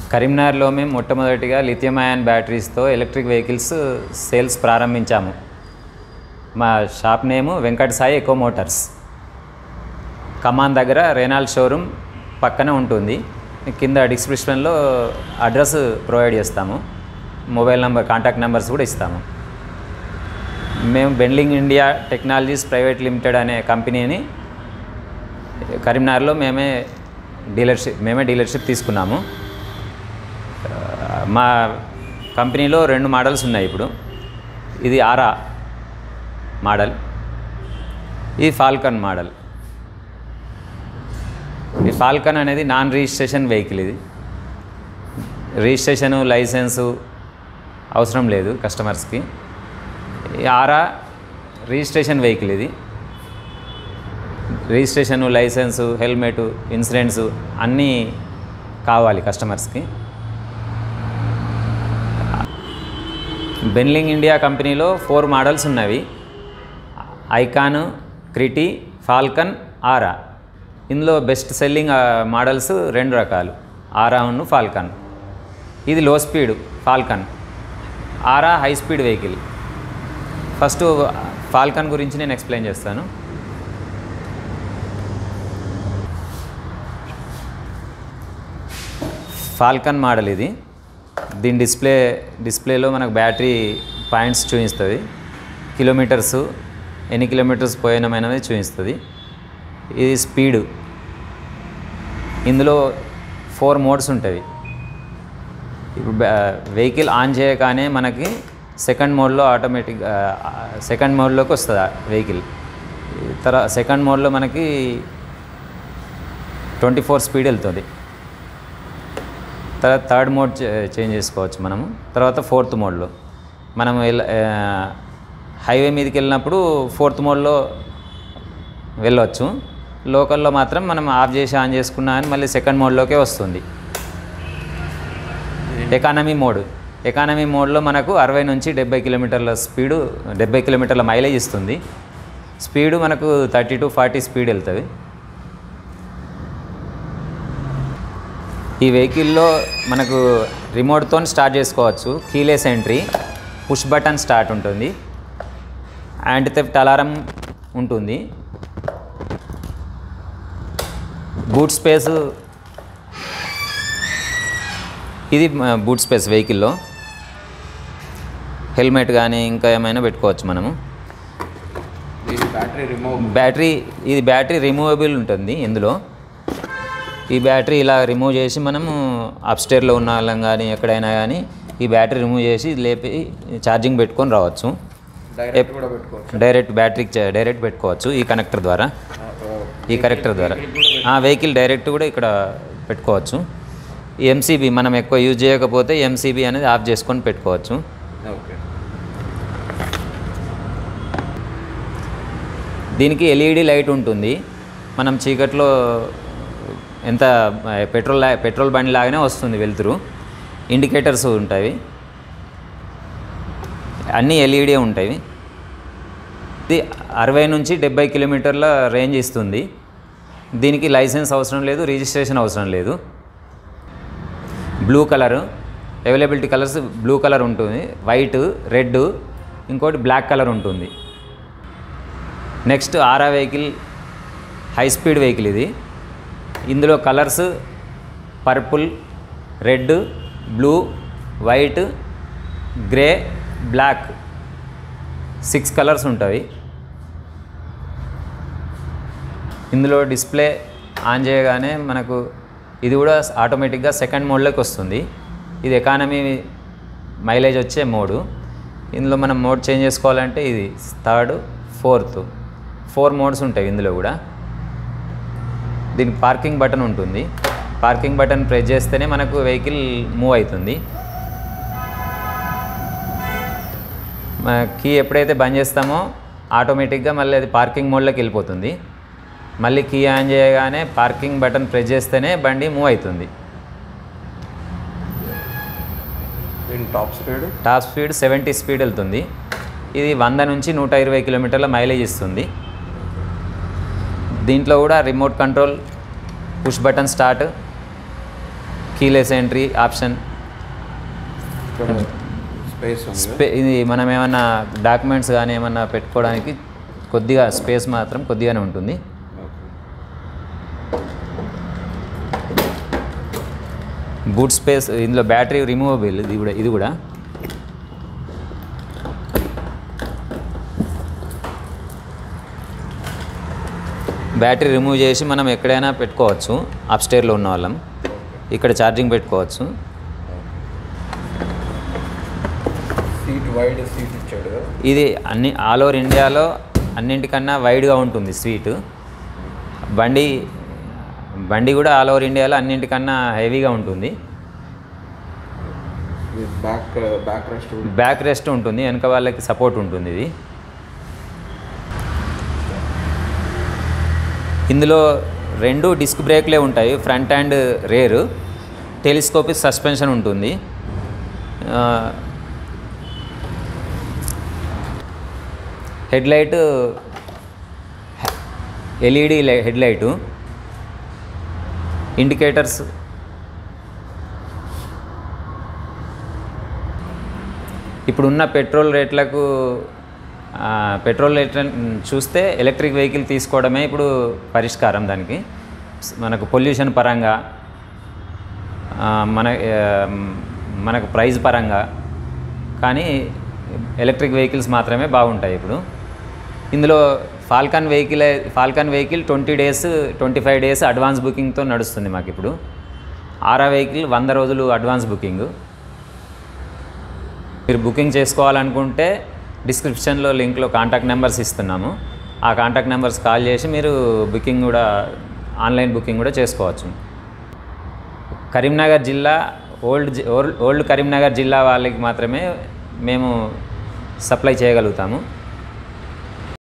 కరీంనగర్లో మేము మొట్టమొదటిగా లిథియం అయాన్ బ్యాటరీస్తో ఎలక్ట్రిక్ వెహికల్స్ సేల్స్ ప్రారంభించాము. మా shop name Venkata Sai eco motors. Kaman దగ్గర రెనాల్డ్ షోరూమ్ పక్కనే ఉంటుంది. కింద డిస్క్రిప్షన్లో అడ్రస్ ప్రొవైడ్ చేస్తాము, మొబైల్ నెంబర్, కాంటాక్ట్ నెంబర్స్ కూడా ఇస్తాము. మేము బెండ్లింగ్ ఇండియా టెక్నాలజీస్ ప్రైవేట్ లిమిటెడ్ అనే కంపెనీని కరీంనగర్లో మేమే డీలర్షిప్ తీసుకున్నాము. మా కంపెనీలో 2 మోడల్స్ ఉన్నాయి. ఇప్పుడు ఇది ఆరా మోడల్, ఇది ఫాల్కన్ మోడల్. ఈ ఫాల్కన్ అనేది నాన్ రిజిస్ట్రేషన్ వెహికల్. ఇది రిజిస్ట్రేషను లైసెన్సు అవసరం లేదు కస్టమర్స్కి. ఈ ఆరా రిజిస్ట్రేషన్ వెహికల్. ఇది రిజిస్ట్రేషను, లైసెన్సు, హెల్మెటు, ఇన్సూరెన్సు అన్నీ కావాలి కస్టమర్స్కి. బెండ్లింగ్ ఇండియా కంపెనీలో 4 మోడల్స్ ఉన్నవి: ఐకాన్, క్రిటీ, ఫాల్కన్, ఆరా. ఇందులో బెస్ట్ సెల్లింగ్ మోడల్స్ 2 రకాలు, ఆరా ఉన్ను ఫాల్కన్. ఇది low speed Falcon, Aura high speed vehicle. First Falcon గురించి నేను ఎక్స్ప్లెయిన్ చేస్తాను. ఫాల్కన్ మోడల్ ఇది. దీని డిస్ప్లేలో మనకు బ్యాటరీ పాయింట్స్ చూపిస్తుంది, కిలోమీటర్స్, ఎన్ని కిలోమీటర్స్ పోయినామైనది చూపిస్తుంది. ఇది స్పీడు. ఇందులో 4 మోడ్స్ ఉంటుంది. ఇప్పుడు వెహికల్ ఆన్ చేయగానే మనకి సెకండ్ మోడ్లోకి వస్తుంది వెహికల్. సెకండ్ మోడ్లో మనకి 24 స్పీడ్ వెళ్తుంది. తర్వాత థర్డ్ మోడ్ చేంజ్ చేసుకోవచ్చు మనము. తర్వాత 4th మోడ్లో మనం హైవే మీదకి వెళ్ళినప్పుడు 4th మోడ్లో వెళ్ళవచ్చు. లోకల్లో మాత్రం మనం ఆఫ్ చేసి ఆన్ చేసుకున్నా అని మళ్ళీ సెకండ్ మోడ్లోకే వస్తుంది. ఎకానమీ మోడ్లో మనకు 60 నుంచి 70 కిలోమీటర్ల స్పీడు, 70 కిలోమీటర్ల మైలేజ్ ఇస్తుంది. స్పీడు మనకు 30 to 40 స్పీడ్ వెళ్తుంది. ఈ వెహికల్లో మనకు రిమోట్తో స్టార్ట్ చేసుకోవచ్చు. Keyless entry, push button start ఉంటుంది, యాంటీ థెఫ్ట్ అలారం ఉంటుంది. బూట్ స్పేస్, ఇది బూట్ స్పేస్ వెహికల్లో. హెల్మెట్ కానీ ఇంకా ఏమైనా పెట్టుకోవచ్చు మనము. ఇది బ్యాటరీ రిమూవబుల్ ఉంటుంది. ఇందులో ఈ బ్యాటరీ ఇలా రిమూవ్ చేసి మనము అప్స్టేర్లో ఉన్న వాళ్ళం కానీ ఎక్కడైనా కానీ ఈ బ్యాటరీ రిమూవ్ చేసి లేపి ఛార్జింగ్ పెట్టుకొని రావచ్చు. డైరెక్ట్ బ్యాటరీకి డైరెక్ట్ పెట్టుకోవచ్చు ఈ కనెక్టర్ ద్వారా. వెహికల్ డైరెక్ట్ కూడా ఇక్కడ పెట్టుకోవచ్చు. ఎంసీబీ మనం ఎక్కువ యూజ్ చేయకపోతే ఎంసీబీ అనేది ఆఫ్ చేసుకొని పెట్టుకోవచ్చు. దీనికి ఎల్ఈడి లైట్ ఉంటుంది. మనం చీకట్లో ఎంత పెట్రోల్ బండి లాగానే వస్తుంది వెలుతురు. ఇండికేటర్స్ ఉంటాయి, అన్నీ ఎల్ఈడి ఉంటాయి. ఇది 60 నుంచి 70 కిలోమీటర్ల రేంజ్ ఇస్తుంది. దీనికి లైసెన్స్ అవసరం లేదు, రిజిస్ట్రేషన్ అవసరం లేదు. Blue colour, availability colours blue colour ఉంటుంది, వైట్, రెడ్, ఇంకోటి బ్లాక్ కలర్ ఉంటుంది. Next Aura vehicle high speed vehicle. ఇది ఇందులో colours purple, red, blue, white, grey, black 6 colours ఉంటాయి. ఇందులో డిస్ప్లే ఆన్ చేయగానే మనకు ఇది కూడా ఆటోమేటిక్గా సెకండ్ మోడ్లోకి వస్తుంది. ఇది ఎకానమీ మైలేజ్ వచ్చే మోడు. ఇందులో మనం మోడ్ చేంజ్ చేసుకోవాలంటే ఇది 3rd, 4th 4 మోడ్స్ ఉంటాయి ఇందులో కూడా. దీనికి పార్కింగ్ బటన్ ఉంటుంది. పార్కింగ్ బటన్ ప్రెస్ చేస్తేనే మనకు వెహికల్ మూవ్ అవుతుంది. కీ ఎప్పుడైతే బంద్ చేస్తామో ఆటోమేటిక్గా మళ్ళీ అది పార్కింగ్ మోడ్లోకి వెళ్ళిపోతుంది. మళ్ళీ కీ ఆన్ చేయగానే పార్కింగ్ బటన్ ప్రెస్ చేస్తేనే బండి మూవ్ అవుతుంది. టాప్ స్పీడ్ 70 స్పీడ్ వెళ్తుంది. ఇది 100 నుంచి 120 కిలోమీటర్ల మైలేజ్ ఇస్తుంది. దీంట్లో కూడా remote control, push button start, keyless entry option. ఇది మనం ఏమన్నా డాక్యుమెంట్స్ కానీ ఏమన్నా పెట్టుకోవడానికి కొద్దిగా స్పేస్ మాత్రం కొద్దిగానే ఉంటుంది. Boot space. ఇందులో బ్యాటరీ రిమూవబుల్. ఇది కూడా బ్యాటరీ రిమూవ్ చేసి మనం ఎక్కడైనా పెట్టుకోవచ్చు. అప్స్టేర్లో ఉన్న వాళ్ళం ఇక్కడ ఛార్జింగ్ పెట్టుకోవచ్చు. సీట్ వైడ్ సీట్ ఇచ్చాడు. ఇది ఆల్ ఓవర్ ఇండియాలో అన్నింటికన్నా వైడ్గా ఉంటుంది సీటు. బండి కూడా ఆల్ ఓవర్ ఇండియాలో అన్నింటికన్నా హెవీగా ఉంటుంది. బ్యాక్ రెస్ట్ ఉంటుంది, వెనక వాళ్ళకి సపోర్ట్ ఉంటుంది. ఇది ఇందులో 2 డిస్క్ బ్రేక్లే ఉంటాయి, front and rear. Telescopic suspension ఉంటుంది. Headlight LED headlight. ఇండికేటర్స్ ఇప్పుడున్న పెట్రోల్ రేట్లను చూస్తే ఎలక్ట్రిక్ వెహికల్ తీసుకోవడమే ఇప్పుడు పరిష్కారం. దానికి మనకు పొల్యూషన్ పరంగా, మనకు ప్రైస్ పరంగా కానీ ఎలక్ట్రిక్ వెహికల్స్ మాత్రమే బాగుంటాయి ఇప్పుడు. ఇందులో ఫాల్కన్ వెహికల్ 25 డేస్ అడ్వాన్స్ బుకింగ్తో నడుస్తుంది మాకు ఇప్పుడు. ఆరా వెహికల్ 100 రోజులు అడ్వాన్స్ బుకింగ్. మీరు బుకింగ్ చేసుకోవాలనుకుంటే డిస్క్రిప్షన్లో లింక్లో కాంటాక్ట్ నెంబర్స్ ఇస్తున్నాము. ఆ కాంటాక్ట్ నెంబర్స్ కాల్ చేసి మీరు బుకింగ్ కూడా ఆన్లైన్ బుకింగ్ కూడా చేసుకోవచ్చు. కరీంనగర్ జిల్లా ఓల్డ్ కరీంనగర్ జిల్లా వాళ్ళకి మాత్రమే మేము సప్లై చేయగలుగుతాము.